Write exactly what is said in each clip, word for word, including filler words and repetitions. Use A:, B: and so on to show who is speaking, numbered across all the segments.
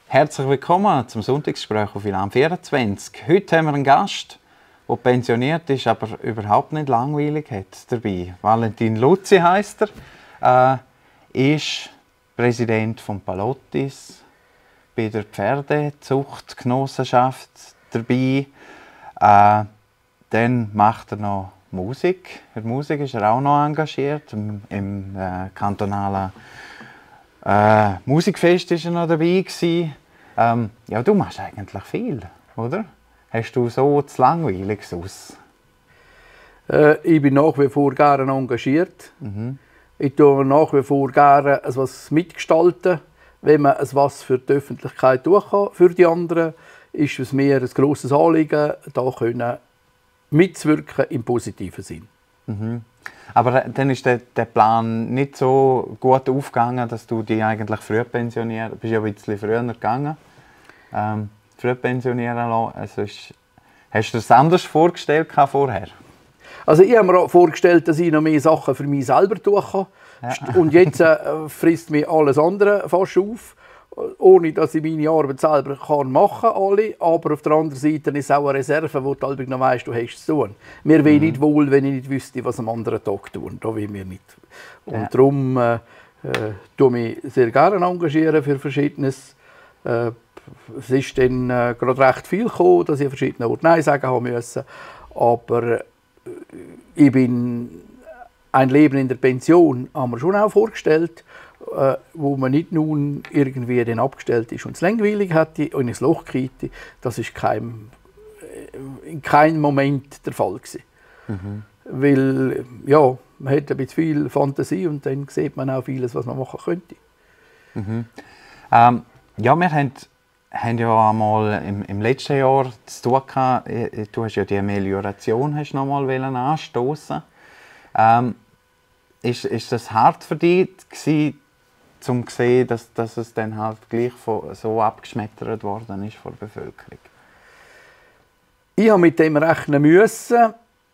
A: Herzlich willkommen zum Sonntagsgespräch auf Ilan vierundzwanzig. Heute haben wir einen Gast, der pensioniert ist, aber überhaupt nicht langweilig hat dabei. Valentin Luzi heisst er, äh, ist Präsident von Palottis, bei der Pferdezuchtgenossenschaft dabei. Äh, dann macht er noch Musik. In der Musik ist er auch noch engagiert. Im, im äh, kantonalen äh, Musikfest war er noch dabei. Ähm, ja, du machst eigentlich viel, oder? Hast du so zu langweilig aus?
B: Äh, ich bin nach wie vor gerne engagiert. Mhm. Ich tue nach wie vor gerne etwas mitgestalten. Wenn man etwas für die Öffentlichkeit tun kann, für die anderen, ist es mir ein grosses Anliegen, da können mitzuwirken im positiven Sinn.
A: Mhm. Aber dann ist der, der Plan nicht so gut aufgegangen, dass du dich eigentlich früh pensionieren. Du bist ja ein bisschen früher gegangen. Ähm, früh pensionieren lassen. Also ist, hast du dir das anders vorgestellt vorher?
B: Also ich habe mir vorgestellt, dass ich noch mehr Sachen für mich selber tun kann. Ja. Und jetzt äh, frisst mir alles andere fast auf, ohne dass ich meine Arbeit selber kann machen kann. Aber auf der anderen Seite ist es auch eine Reserve, wo du halt noch weißt, du hast es zu tun. Mir wäre mhm. nicht wohl, wenn ich nicht wüsste, was am anderen Tag tun. Da will mir nicht. Und ja. darum äh, äh, tue ich mich sehr gerne engagieren für Verschiedenes. Äh, es ist dann äh, gerade recht viel gekommen, dass ich an verschiedenen Orten Nein sagen haben müssen. Aber äh, ich bin ein Leben in der Pension, haben wir schon auch vorgestellt, äh, wo man nicht nun irgendwie dann abgestellt ist und es langweilig hätte und ins Loch kriegte. Das ist kein, in keinem Moment der Fall gewesen. Mhm. Weil ja, man hat ein bisschen viel Fantasie und dann sieht man auch vieles, was man machen könnte.
A: Mhm. Ähm, ja, wir haben haben ja einmal im, im letzten Jahr zu tun gehabt. Du hast ja die Amelioration hast noch mal anstoßen. Ähm, ist, ist das hart für dich gewesen, um zu sehen, dass, dass es dann halt gleich von, so abgeschmettert worden ist von der Bevölkerung?
B: Ich habe mit dem rechnen müssen,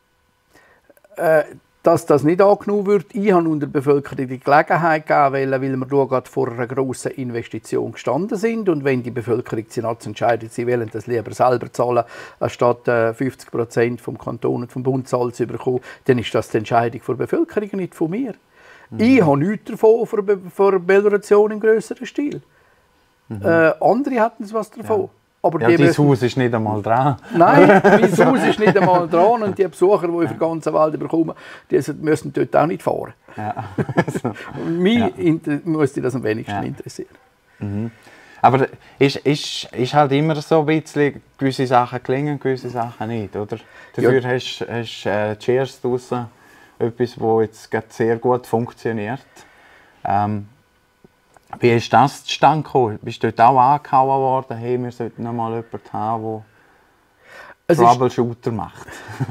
B: äh, dass das nicht angenommen wird. Ich habe unter der Bevölkerung die Gelegenheit gegeben, weil wir gerade vor einer grossen Investition gestanden sind. Und wenn die Bevölkerung sich entscheidet, sie wollen das lieber selber zahlen, anstatt fünfzig Prozent vom Kanton und vom Bund zu bekommen, dann ist das die Entscheidung der Bevölkerung, nicht von mir. Mhm. Ich habe nichts davon von der Melioration im grösseren Stil. Mhm. Äh, andere hatten was davon. Ja. Aber
A: ja, dein Haus ist nicht einmal dran.
B: Nein, mein Haus ist nicht einmal dran. Und die Besucher, die ich auf der ganzen Welt bekommen, die müssen dort auch nicht fahren. Ja. Also, mich ja. müsste das am wenigsten ja. interessieren.
A: Mhm. Aber ist, ist, ist halt immer so ein bisschen, gewisse Sachen klingen, gewisse Sachen nicht, oder? Dafür ja. hast du äh, Cheers draussen, etwas, das jetzt sehr gut funktioniert. Ähm, Wie ist das zustande gekommen? Bist du dort auch angehauen worden? Hey, wir sollten noch mal jemanden haben, der Troubleshooter macht.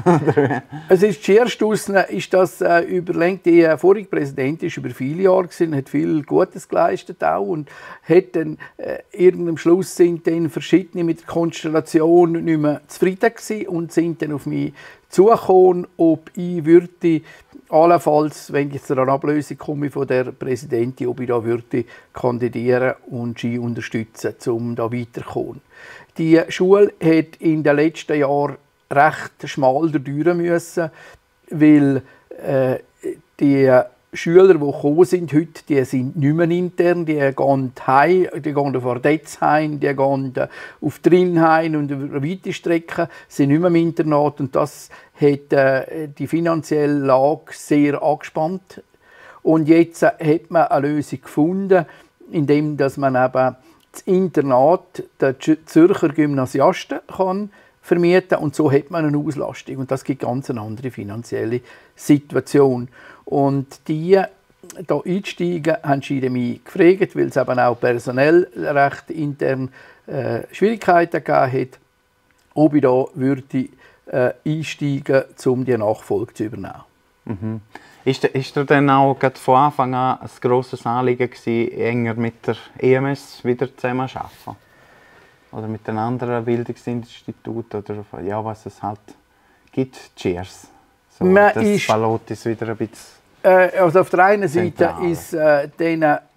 B: Es ist zuerst ist das äh, überlegt. Der vorige Präsident war über viele Jahre gewesen, hat viel Gutes geleistet auch und hat dann äh, irgendeinem Schluss sind dann verschiedene mit der Konstellation nicht mehr zufrieden gewesen und sind dann auf mich zugekommen, ob ich würde allenfalls, wenn ich zu einer Ablösung komme von der Präsidentin, ob ich da würde kandidieren und sie unterstützen, um da weiterzukommen. Die Schule hat in den letzten Jahren recht schmal durch müssen, weil äh, die Schüler, die gekommen sind heute, die sind nicht mehr intern, die gehen heim, die gehen auf Ardetz heim, die gehen auf Trinheim und über weite Strecken, sind nicht mehr im Internat und das hat äh, die finanzielle Lage sehr angespannt. Und jetzt äh, hat man eine Lösung gefunden, indem dass man eben das Internat der Zürcher Gymnasiasten kann vermieten und so hat man eine Auslastung und das gibt ganz eine andere finanzielle Situation. Und die da einsteigen, haben sie mich gefragt, weil es eben auch personell recht intern äh, Schwierigkeiten gegeben hat, ob ich da würde äh, einsteigen, um die Nachfolge zu übernehmen.
A: Mhm. Ist, ist dir dann auch von Anfang an ein grosses Anliegen gewesen, enger mit der E M S wieder zusammenzuarbeiten? Oder mit den anderen Bildungsinstituten oder ja, was es halt gibt? Cheers. So,
B: Man
A: das
B: ist,
A: Palottis wieder ein bisschen
B: äh, also auf der einen Seite zentral. Ist äh, denen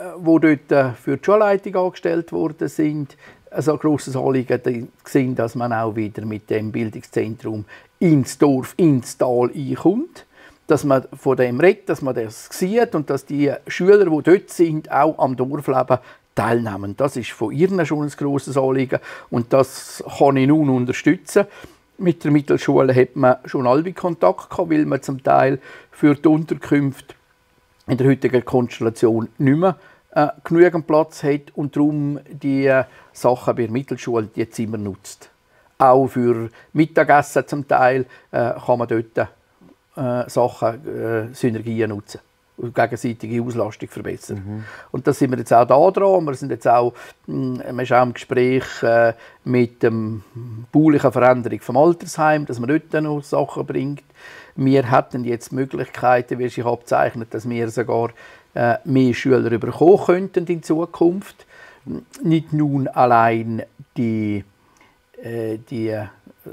B: wo dort für die Schulleitung angestellt worden sind, also ein grosses Anliegen gesehen, dass man auch wieder mit dem Bildungszentrum ins Dorf, ins Tal einkommt. Dass man von dem redet, dass man das sieht und dass die Schüler, die dort sind, auch am Dorfleben teilnehmen. Das ist von ihnen schon ein grosses Anliegen und das kann ich nun unterstützen. Mit der Mittelschule hat man schon alle Kontakt gehabt, weil man zum Teil für die Unterkünfte in der heutigen Konstellation nicht mehr äh, genügend Platz hat und darum die äh, Sachen bei der Mittelschule die Zimmer nutzt. Auch für Mittagessen zum Teil äh, kann man dort äh, Sachen, äh, Synergien nutzen und gegenseitige Auslastung verbessern. Mhm. Und da sind wir jetzt auch da dran. Wir sind jetzt auch, mh, wir sind auch im Gespräch äh, mit der baulichen Veränderung vom Altersheim, dass man dort noch Sachen bringt. Wir hätten jetzt Möglichkeiten, wie sich abzeichnet, dass wir sogar äh, mehr Schüler bekommen könnten in Zukunft. Nicht nun allein die, äh, die, äh,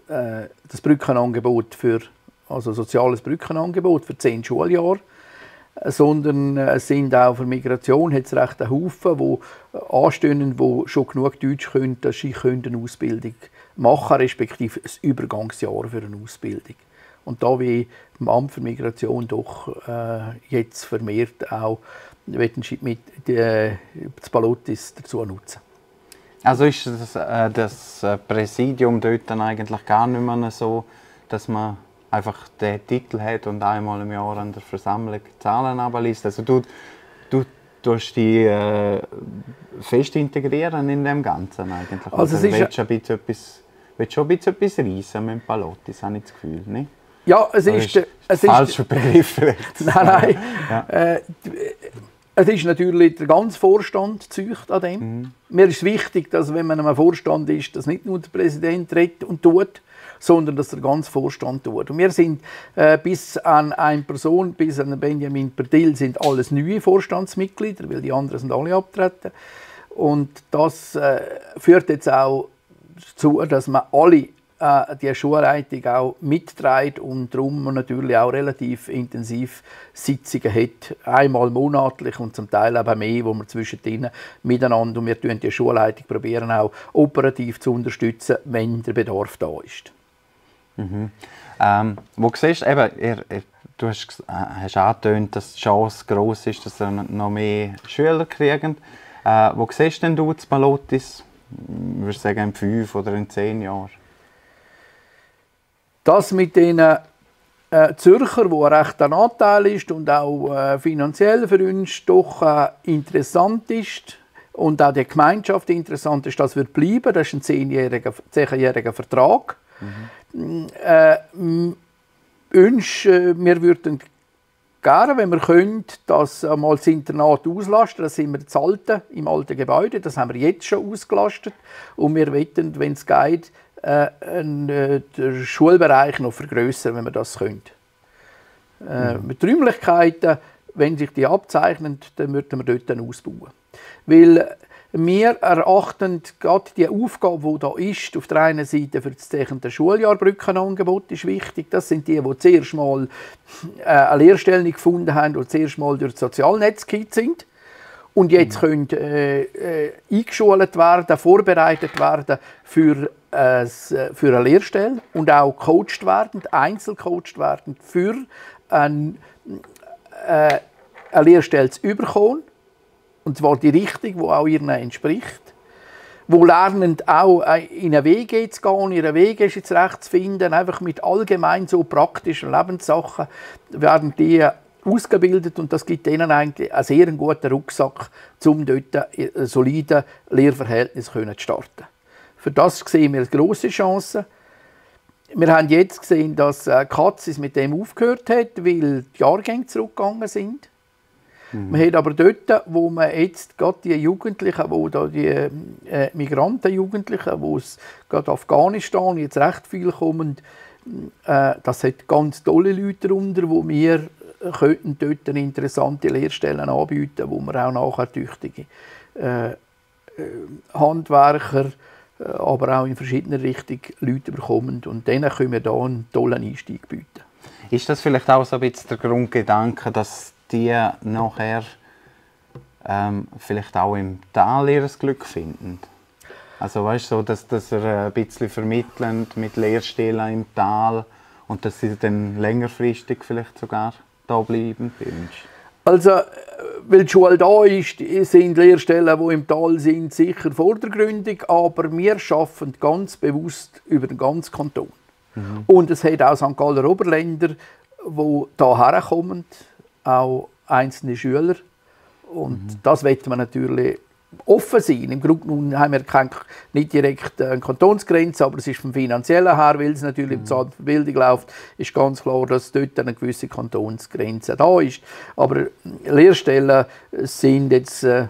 B: das Brückenangebot für, also soziales Brückenangebot für zehn Schuljahre, sondern es sind auch für Migration hat es recht einen Haufen, die anstehen, die schon genug Deutsch können, dass sie eine Ausbildung machen können, respektive ein Übergangsjahr für eine Ausbildung. Und da wie im Amt für Migration doch äh, jetzt vermehrt auch mit äh, das Balottis dazu nutzen.
A: Also ist das, äh, das Präsidium dort dann eigentlich gar nicht mehr so, dass man einfach den Titel hat und einmal im Jahr an der Versammlung Zahlen abliest? Also du, du tust die äh, fest integrieren in dem Ganzen eigentlich?
B: Also
A: also
B: es
A: willst du ein bisschen etwas, willst schon ein bisschen etwas reissen mit dem Balottis, habe ich das Gefühl, nicht?
B: Ja, es Oder ist...
A: ist
B: es
A: falscher Begriff vielleicht.
B: Nein, nein.
A: Ja.
B: Äh, es ist natürlich der ganze Vorstand zeugt an dem. Mhm. Mir ist wichtig, dass wenn man einem Vorstand ist, dass nicht nur der Präsident redet und tut, sondern dass der ganze Vorstand tut. Und wir sind äh, bis an eine Person, bis an Benjamin Perdil, sind alles neue Vorstandsmitglieder, weil die anderen sind alle abgetreten. Und das äh, führt jetzt auch dazu, dass man alle äh, die Schulleitung auch mitträgt und darum natürlich auch relativ intensiv Sitzungen hat, einmal monatlich und zum Teil auch mehr, wo wir zwischendrin miteinander und wir probieren die Schulleitung probieren auch operativ zu unterstützen, wenn der Bedarf da ist.
A: Mhm. Ähm, wo siehst du, eben, ihr, ihr, du hast, äh, hast angetönt, dass die Chance gross ist, dass wir noch mehr Schüler kriegen. Äh, wo siehst denn du das Balottis, ich würde sagen, in fünf oder in zehn Jahren?
B: Das mit den äh, Zürcher, wo ein rechter Anteil ist und auch äh, finanziell für uns doch äh, interessant ist und auch die Gemeinschaft interessant ist, das wird bleiben. Das ist ein zehnjähriger, zehnjähriger Vertrag. Mhm. Äh, uns, äh, wir würden gerne, wenn wir können, das einmal das Internat auslasten. Das sind wir das alte, im alten Gebäude. Das haben wir jetzt schon ausgelastet. Und wir wollen, wenn es geht, äh, äh, den Schulbereich noch vergrössern, wenn wir das können. Äh, mhm. Mit Räumlichkeiten, wenn sich die abzeichnen, dann würden wir dort dann ausbauen. Weil wir erachten gerade die Aufgabe, die da ist, auf der einen Seite für das zehnte Schuljahr Brückenangebot ist wichtig. Das sind die, die zuerst mal äh, eine Lehrstelle nicht gefunden haben und zuerst mal durch das Sozialnetz gekippt sind und jetzt mhm. können äh, äh, eingeschult werden, vorbereitet werden für, äh, für eine Lehrstelle und auch gecoacht werden, einzelcoacht werden für ein, äh, eine Lehrstelle zu bekommen. Und zwar die Richtung, die auch ihnen entspricht. Wo lernen auch in einen Weg zu gehen, ihre Wege jetzt recht zu finden, einfach mit allgemein so praktischen Lebenssachen werden die ausgebildet und das gibt ihnen eigentlich einen sehr guten Rucksack, um dort ein solides Lehrverhältnis zu starten. Für das sehen wir grosse Chancen. Wir haben jetzt gesehen, dass Katzis mit dem aufgehört hat, weil die Jahrgänge zurückgegangen sind. Mhm. Man hat aber dort, wo man jetzt gerade die Jugendlichen, wo da die äh, Migrantenjugendlichen, wo es gerade Afghanistan jetzt recht viel kommen, äh, das hat ganz tolle Leute darunter, wo wir könnten dort eine interessante Lehrstellen anbieten, wo wir auch nachher tüchtige äh, Handwerker, äh, aber auch in verschiedenen Richtungen Leute bekommen und denen können wir da einen tollen Einstieg bieten.
A: Ist das vielleicht auch so ein bisschen der Grundgedanke, dass die nachher ähm, vielleicht auch im Tal ihr Glück finden. Also weißt du, so, dass, dass er ein bisschen vermittelnd mit Lehrstellen im Tal und dass sie dann längerfristig vielleicht sogar da bleiben.
B: Also, weil die Schule da ist, sind Lehrstellen, die im Tal sind, sicher vordergründig, aber wir arbeiten ganz bewusst über den ganzen Kanton. Mhm. Und es hat auch Sankt Galler Oberländer, die hierher herkommen, auch einzelne Schüler. Und mhm. das wollen wir natürlich offen sein. Im Grunde genommen haben wir keine, nicht direkt eine Kantonsgrenze, aber es ist vom Finanziellen her, weil es natürlich mhm. um die Bildung läuft, ist ganz klar, dass dort eine gewisse Kantonsgrenze da ist. Aber Lehrstellen sind jetzt äh,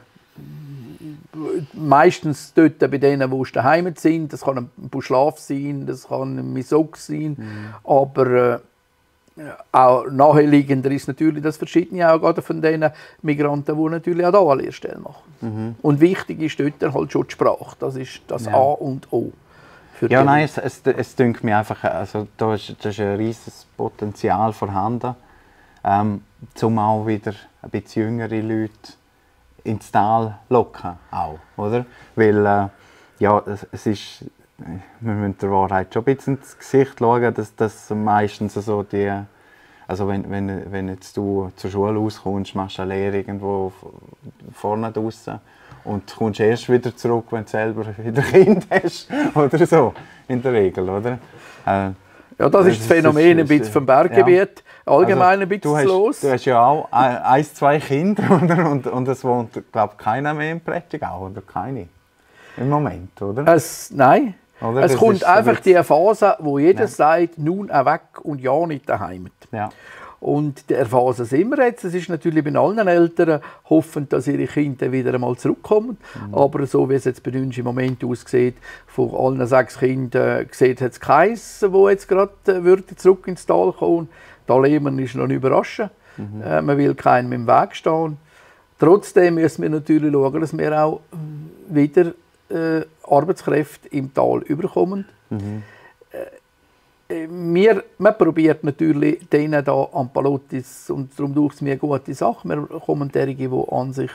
B: meistens dort bei denen, die daheim sind. Das kann ein Buschlaf sein, das kann ein Misok sein, mhm. aber äh, auch naheliegender ist natürlich, dass verschiedene auch gerade von den Migranten, die natürlich auch hier eine Lehrstelle machen. Mhm. Und wichtig ist dort halt schon die Sprache. Das ist das ja. A und O. Für
A: ja, nein, es, es, es dünkt mir einfach, also da ist, da ist ein riesiges Potenzial vorhanden, ähm, um auch wieder ein bisschen jüngere Leute ins Tal locken, auch, oder? Weil, äh, ja, es, es ist, wir müssen der Wahrheit schon ein bisschen ins Gesicht schauen, dass das meistens so die, also wenn, wenn, wenn jetzt du zur Schule rauskommst, machst du eine Lehre irgendwo vorne draussen und kommst erst wieder zurück, wenn du selber wieder Kind hast, oder so, in der Regel, oder? Äh,
B: ja, das ist das Phänomen ein bisschen vom Berggebiet, ja. allgemein also, ein bisschen
A: du hast,
B: los.
A: Du hast ja auch ein, ein zwei Kinder, oder? Und, und es wohnt, glaube ich, keiner mehr im Prättigau, oder? Keine? Im Moment, oder?
B: Es, nein. Oder? Es das kommt einfach so die Phase, wo jeder ja. sagt, nun auch weg und ja nicht daheim.
A: Ja.
B: Und der Phase sind wir jetzt. Es ist natürlich bei allen Eltern hoffen, dass ihre Kinder wieder einmal zurückkommen. Mhm. Aber so wie es jetzt bei uns im Moment aussieht, von allen sechs Kindern sieht es keins, wo jetzt gerade äh, zurück ins Tal kommen. Da leben ist noch nicht überraschen. Mhm. Äh, man will keinem im Weg stehen. Trotzdem müssen wir natürlich schauen, dass wir auch wieder Äh, Arbeitskräfte im Tal überkommen. Mhm. Äh, wir, man probiert natürlich denen da am Palotis und darum tut es mir eine gute Sache. Wir kommen derige, die an sich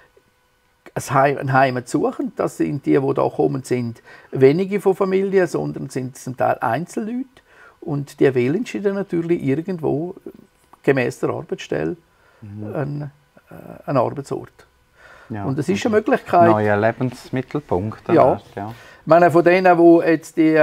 B: ein Heim, ein Heimat suchen. Das sind die, die da kommen, sind wenige von Familien, sondern sind zum Teil Einzelleute. Und die wählen sich dann natürlich irgendwo gemäß der Arbeitsstelle mhm. einen, äh, einen Arbeitsort. Ja, und es ist eine Möglichkeit.
A: Neuer Lebensmittelpunkt.
B: Ja. ja. Ich meine, von denen, die jetzt die,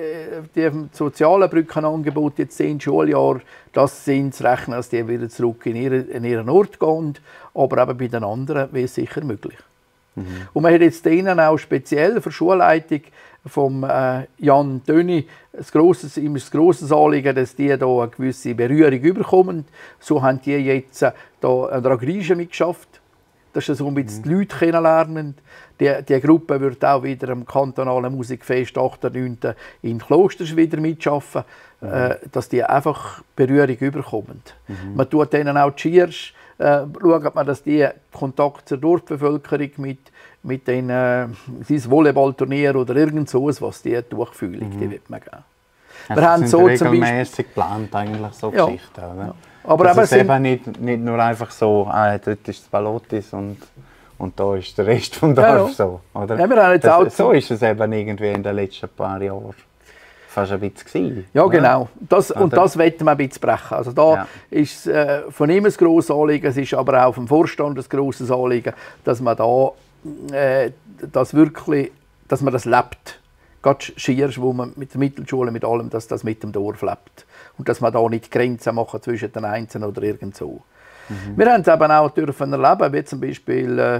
B: die sozialen Brückenangebote jetzt zehn Schuljahr, das sind zu rechnen, dass die wieder zurück in ihren, in ihren Ort gehen. Aber eben bei den anderen wäre es sicher möglich. Mhm. Und man hat jetzt denen auch speziell für die Schulleitung vom äh, Jan Döni ein grosses, immer ein grosses Anliegen, dass die da eine gewisse Berührung überkommen. So haben die jetzt äh, da an der Agrige mitgeschafft. Dass sie so ein bisschen die Leute kennenlernen. Die, die Gruppe wird auch wieder am kantonalen Musikfest achter neunten in Klosters wieder mitschaffen, mhm. äh, dass die einfach Berührung überkommen. Mhm. Man tut denen auch Cheers, äh, schaut man, dass die Kontakt zur Dorfbevölkerung mit, mit den äh, Volleyballturnier oder irgend so was die durchfühlen, mhm. die wird man geben.
A: Also wir haben so regelmäßig geplant eigentlich so ja. Geschichten, oder? Ja.
B: Aber
A: dass es eben nicht, nicht nur einfach so, ah, dort ist das Palotis und, und da ist der Rest vom Dorf. Ja, ja. So, oder?
B: Ja, wir haben jetzt das,
A: so ist es eben irgendwie in den letzten paar Jahren fast ein bisschen gewesen,
B: ja, oder? Genau. Das, und das wollen wir ein bisschen brechen. Also da ja. ist äh, von ihm ein grosses Anliegen, es ist aber auch vom Vorstand ein grosses Anliegen, dass man da äh, das wirklich, dass man das lebt. Gerade Schiers, wo man mit der Mittelschule, mit allem, dass das mit dem Dorf lebt. Und dass man da nicht Grenzen machen zwischen den Einzelnen oder irgend so. Mhm. Wir haben es eben auch dürfen erleben, wie zum Beispiel äh,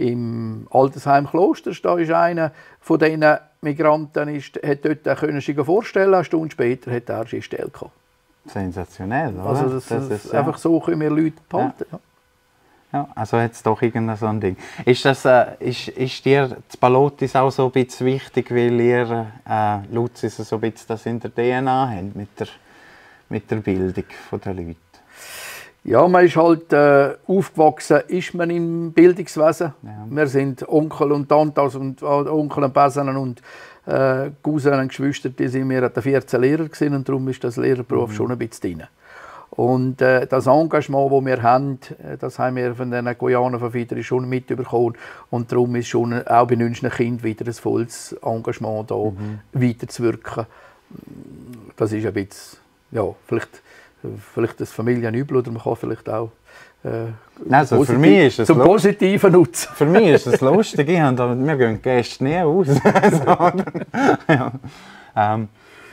B: im Altersheim Klosters, da ist einer von diesen Migranten, ist, hat dort können sich vorstellen, eine Stunde später hat er seine Stelle gehabt.
A: Sensationell, oder?
B: Also das, das ist, ja. Einfach so können wir Leute behalten. Ja.
A: Ja, also jetzt doch irgendein so ein Ding. Ist, das, äh, ist, ist dir das Palotis auch so ein bisschen wichtig, weil ihr äh, Luzis so ein bisschen das in der D N A habt, mit der, mit der Bildung der Leute?
B: Ja, man ist halt äh, aufgewachsen, ist man im Bildungswesen. Ja. Wir sind Onkel und Tantas und äh, Onkel und Besen und äh, Cousinen und Geschwister, die sind wir an vierzehn Lehrer gewesen, und darum ist das Lehrerberuf mhm. schon ein bisschen drin. Und äh, das Engagement, das wir haben, das haben wir von den Guyaner von Fiedler schon mitbekommen. Und darum ist schon auch bei unseren Kindern wieder ein volles Engagement da, mhm. weiterzuwirken. Das ist ein bisschen, ja, vielleicht, vielleicht das Familienübel oder man kann vielleicht auch äh,
A: also für mich ist es
B: zum Positiven nutzen.
A: Für mich ist es lustig, ich habe, wir gehen Gäste nie aus. ja. ähm,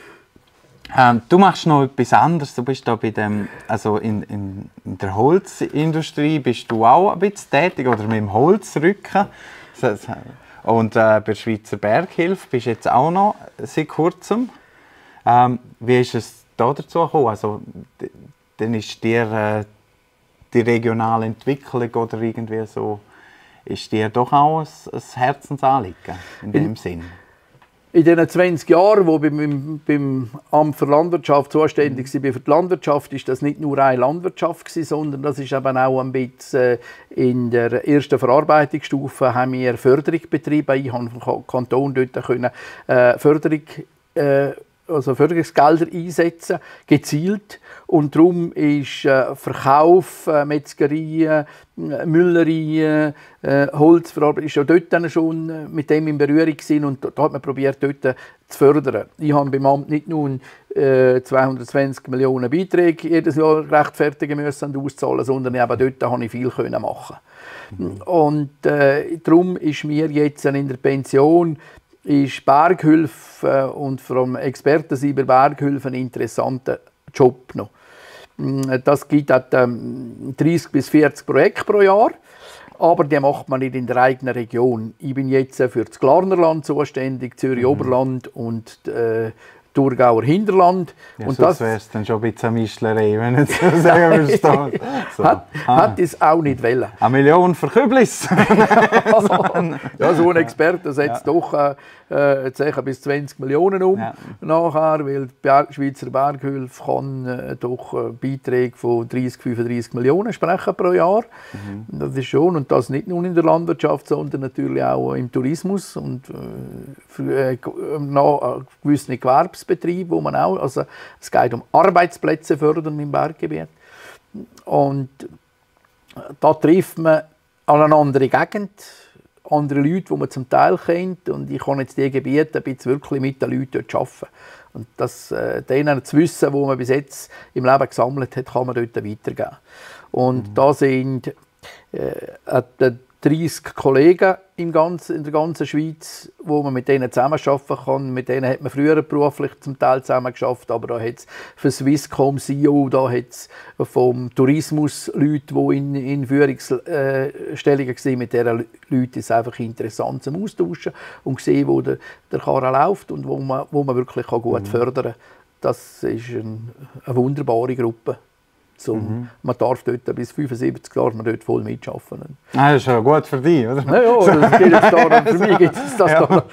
A: ähm, du machst noch etwas anderes, du bist da bei dem, also in, in, in der Holzindustrie bist du auch ein bisschen tätig, oder mit dem Holzrücken. Und äh, bei der Schweizer Berghilfe bist du jetzt auch noch seit kurzem. Ähm, wie ist es da dazu gekommen? Also, dann ist dir äh, die regionale Entwicklung oder irgendwie so, ist dir doch auch ein, ein Herzensanliegen in dem in, Sinn?
B: In den zwanzig Jahren, wo ich beim, beim Amt für Landwirtschaft zuständig war für die Landwirtschaft, ist das nicht nur eine Landwirtschaft gewesen, sondern das ist eben auch ein bisschen in der ersten Verarbeitungsstufe haben wir Förderung betrieben. Ich konnte vom Kanton dort können, äh, Förderung, äh, also Förderungsgelder einsetzen, gezielt. Und darum ist äh, Verkauf, äh, Metzgerien, äh, Müllerien, äh, Holzverarbeitung, ist ja dort schon äh, mit dem in Berührung gewesen, und da hat man probiert, dort äh, zu fördern. Ich habe beim Amt nicht nur äh, zweihundertzwanzig Millionen Beiträge jedes Jahr rechtfertigen müssen und auszahlen, sondern eben dort konnte ich viel machen. Mhm. Und äh, darum ist mir jetzt in der Pension ist Berghilfe äh, und vom Expertenseite Berghilfe ein interessanter Job noch. Das gibt ähm, dreißig bis vierzig Projekte pro Jahr, aber die macht man nicht in der eigenen Region. Ich bin jetzt für das Glarnerland zuständig, Zürich-Oberland mhm. und äh, Thurgauer Hinterland.
A: Ja, und das wäre es dann schon ein bisschen eine Mischlerei, wenn ich so sagen würdest. So.
B: Hat, ah. hat es auch nicht wollen.
A: Eine Million für Küblis.
B: Ja, so ein Experte setzt ja. doch äh, zehn bis zwanzig Millionen um ja. nachher, weil die Berg, Schweizer Berghilfe kann äh, doch äh, Beiträge von dreißig bis fünfunddreißig Millionen sprechen pro Jahr. Mhm. Das ist schon, und das nicht nur in der Landwirtschaft, sondern natürlich auch im Tourismus und äh, für äh, noch gewisse Gewerbsbetriebe, wo man auch, also es geht um Arbeitsplätze fördern im Berggebiet. Und da trifft man an eine andere Gegend, andere Leute, die man zum Teil kennt, und ich kann jetzt diese Gebiete ein bisschen wirklich mit den Leuten dort arbeiten. Und das, äh, denen zu wissen, was man bis jetzt im Leben gesammelt hat, kann man dort weitergeben. Und mhm. da sind äh, dreißig Kollegen im ganzen, in der ganzen Schweiz, wo man mit denen zusammenarbeiten kann. Mit denen hat man früher beruflich zum Teil zusammengearbeitet, aber da hat es für Swisscom C E O, da hat es vom Tourismus Leute, die in, in Führungsstellungen waren. Mit diesen Leuten ist es einfach interessant zum Austauschen und sehen, wo der, der Karren läuft und wo man, wo man wirklich gut mhm. fördern kann. Das ist ein, eine wunderbare Gruppe. So, mhm. Man darf dort bis fünfundsiebzig Jahre man dort voll mitarbeiten.
A: Ah, das ist ja gut für dich, oder?
B: Ja, ja, das geht jetzt da, für mich gibt es das
A: ja.
B: da.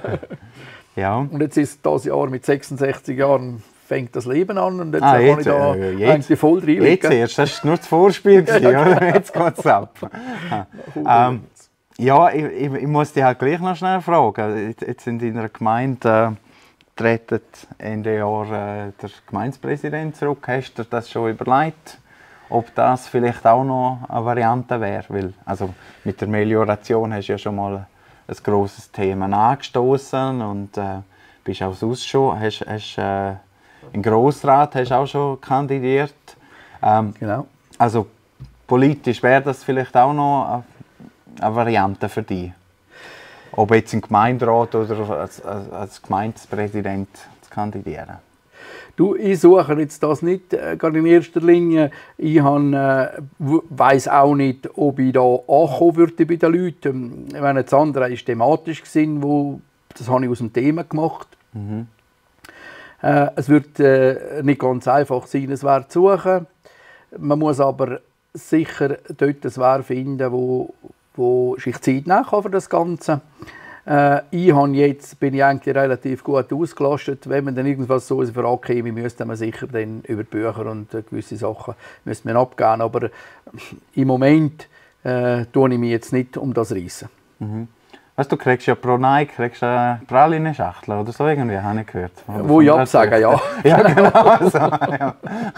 A: Ja.
B: Und jetzt ist das Jahr mit sechsundsechzig Jahren fängt das Leben an, und jetzt
A: ah,
B: kann
A: jetzt,
B: ich da
A: äh, jetzt,
B: eigentlich voll reinlegen.
A: Jetzt erst, das war nur das Vorspiel, gewesen, oder? Jetzt geht es ab. ähm, ja, ich, ich, ich muss dich halt gleich noch schnell fragen. Jetzt in deiner Gemeinde... Äh, treten Ende Jahr äh, der Gemeindepräsident zurück. Hast du das schon überlegt, ob das vielleicht auch noch eine Variante wäre? Weil, also mit der Melioration hast du ja schon mal ein grosses Thema angestoßen und äh, bist auch sonst schon, hast, hast äh, im Grossrat hast auch schon kandidiert. Ähm,
B: genau.
A: Also politisch wäre das vielleicht auch noch eine, eine Variante für dich? Ob jetzt im Gemeinderat oder als, als, als Gemeindepräsident zu kandidieren?
B: Du, ich suche jetzt das nicht äh, in erster Linie. Ich äh, weiss auch nicht, ob ich da ankommen würde bei den Leuten. Ich meine, das andere war thematisch, wo, das habe ich aus dem Thema gemacht. Mhm. Äh, es wird äh, nicht ganz einfach sein, es wäre zu suchen. Man muss aber sicher dort ein Wer finden, wo wo sich Zeit nehmen kann für das Ganze. Äh, ich habe jetzt, bin ich eigentlich relativ gut ausgelastet. Wenn man dann irgendwas so in Frage käme, müsste man sicher dann über die Bücher und äh, gewisse Sachen müsste man abgeben. Aber äh, im Moment äh, tue ich mich jetzt nicht um das reissen.
A: Mhm. Weißt du, kriegst ja pro Nein kriegst eine Praline-Schachtel oder so irgendwie, habe ich gehört.
B: Oder wo ich absage, ja.
A: Ja, genau. Also, ja.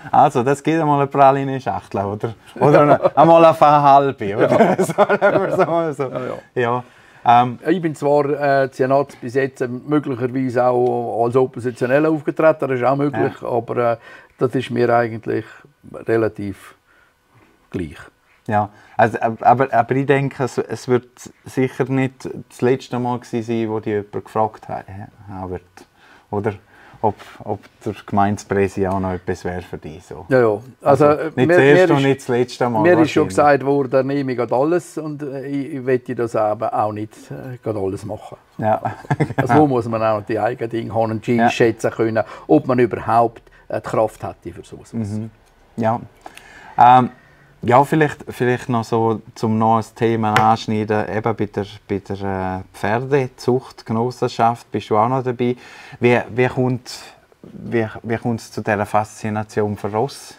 A: Also, das gibt einmal eine Praline-Schachtel, oder? Oder eine, einmal eine halbe, oder? Ja. so, so, so. Ja, ja. Ja. Ähm,
B: ich bin zwar äh, Senat bis jetzt äh, möglicherweise auch als Oppositioneller aufgetreten, das ist auch möglich, ja. aber äh, das ist mir eigentlich relativ gleich.
A: Ja, also, aber, aber ich denke, es, es wird sicher nicht das letzte Mal sein, wo die jemand gefragt haben wird, oder? Ob, ob der Gemeindepräsident auch noch etwas wäre für dich. So.
B: Ja, ja. Also,
A: also nicht
B: mir,
A: das erste
B: mir
A: und nicht das letzte Mal.
B: Mir ist schon gesagt worden, der nehme ich alles und ich, ich möchte das aber auch nicht äh, alles machen.
A: Ja.
B: Also wo muss man auch die eigenen Dinge haben und ja. schätzen können, ob man überhaupt äh, die Kraft hätte für sowas.
A: Mhm. Ja. Ähm, ja, vielleicht, vielleicht noch so, zum noch ein Thema anschneiden, eben bei der, bei der äh, Pferdezucht, Genossenschaft, bist du auch noch dabei. Wie, wie kommt wie, wie kommt es zu dieser Faszination für Ross?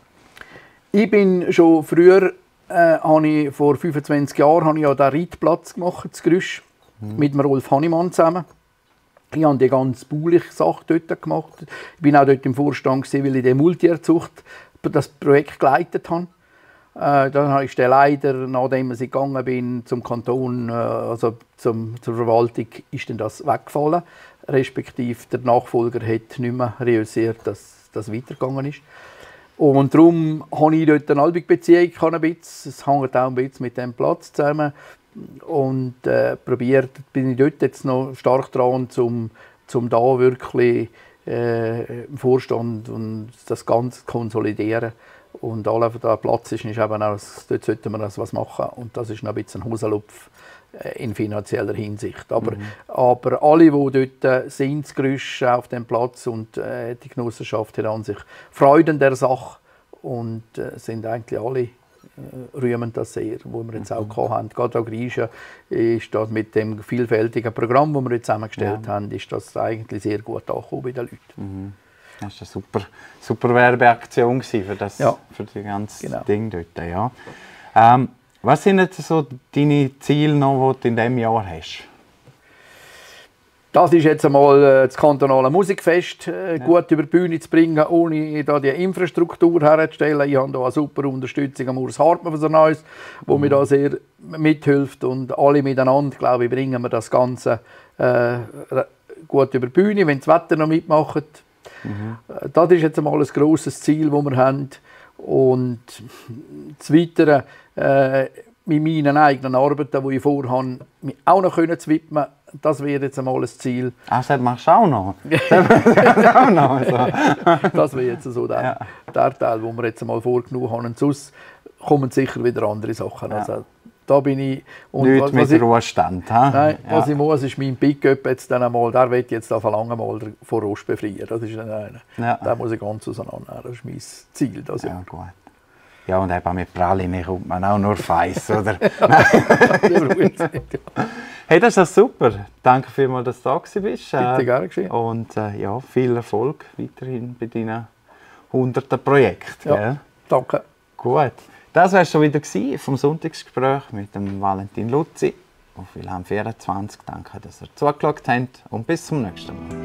B: Ich bin schon früher, äh, habe ich, vor fünfundzwanzig Jahren, habe ich ja den Reitplatz gemacht, das Grüsch, mhm. mit dem Rolf Hannemann zusammen. Ich habe die ganze bauliche Sache dort gemacht. Ich war auch dort im Vorstand, weil ich die Multierzucht, das Projekt geleitet habe. Äh, dann ist der leider, nachdem ich gegangen bin zum Kanton, äh, also zum, zur Verwaltung, ist dann das weggefallen. Respektive der Nachfolger hat nicht mehr realisiert, dass das weitergegangen ist. Und darum habe ich dort eine Albig-Beziehung. Es hängt auch ein bisschen mit dem Platz zusammen. Und äh, probiert, bin ich dort jetzt noch stark dran, um zum da wirklich äh, im Vorstand und das Ganze konsolidieren. Und alle der Platz ist, ist eben auch, dort sollte man das was machen. Und das ist noch ein bisschen ein Hosenlupf äh, in finanzieller Hinsicht. Aber, mhm. aber alle, die dort sind, das Gerüst auf dem Platz und äh, die Genossenschaft hat an sich Freude an der Sache und äh, sind eigentlich alle äh, rühmen das sehr, wo wir jetzt auch mhm. haben. Gerade auch Griechen ist das mit dem vielfältigen Programm, das wir jetzt zusammengestellt ja. haben, ist das eigentlich sehr gut angekommen bei den Leuten. Mhm.
A: Das war eine super, super Werbeaktion für, das,
B: ja.
A: für das ganze
B: genau.
A: Ding dort. Ja. Ähm, was sind jetzt so deine Ziele, noch, die du in diesem Jahr hast?
B: Das ist jetzt einmal das kantonale Musikfest äh, ja. gut über die Bühne zu bringen, ohne da die Infrastruktur herzustellen. Ich habe da eine super Unterstützung am Urs Hartmann von so Neues, wo mhm. mir da sehr mithilft. Und alle miteinander, glaube ich, bringen wir das Ganze äh, gut über die Bühne, wenn das Wetter noch mitmacht. Mhm. Das ist jetzt einmal ein grosses Ziel, das wir haben. Und das Weitere, äh, mit meinen eigenen Arbeiten, die ich vorhabe, mich auch noch zu widmen, das wäre jetzt einmal ein Ziel.
A: Ach, das machst du auch noch? Das auch noch so.
B: Das wäre jetzt so der, ja. der Teil, den wir jetzt einmal vorgenommen haben. Und sonst kommen sicher wieder andere Sachen. Ja. Also, da bin ich.
A: Und nicht was, mit was Ruhestand. Ha?
B: Nein, ja. was ich muss, ist mein Pickup jetzt dann einmal, der will jetzt da verlangen mal von Rost befreien. Das ist dann einer. Ja. Den muss ich ganz auseinandernehmen. Das ist mein Ziel. Das
A: ja, ja. Gut. Ja, und eben mit Praline kommt man auch nur Feiss, oder? Hey, das ist super. Danke vielmals, dass du da bist.
B: Bitte, gerne geschehen.
A: Und äh, ja, viel Erfolg weiterhin bei deinen hunderten Projekten.
B: Ja, gell? Danke.
A: Gut. Das war schon wieder vom Sonntagsgespräch mit dem Valentin Luzi auf Wilhelm vierundzwanzig. Danke, dass ihr zugeschaut habt und bis zum nächsten Mal.